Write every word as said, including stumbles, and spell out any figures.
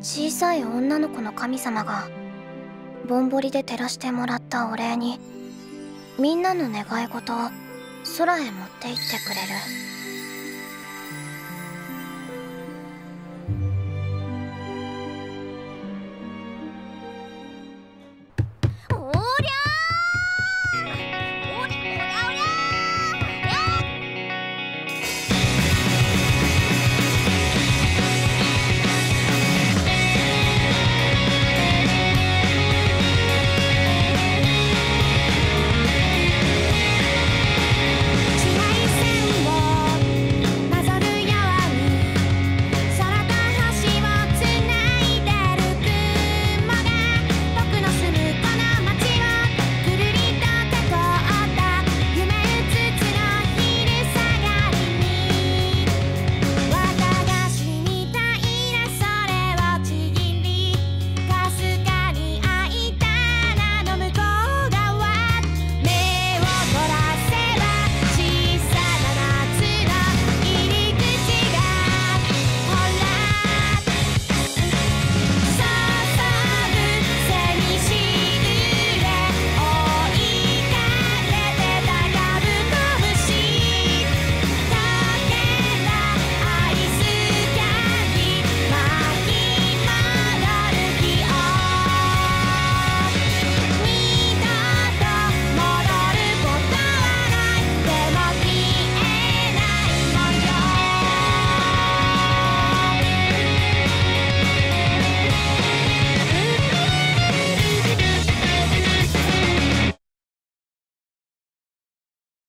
小さい女の子の神様がぼんぼりで照らしてもらったお礼に、みんなの願い事を空へ持って行ってくれる。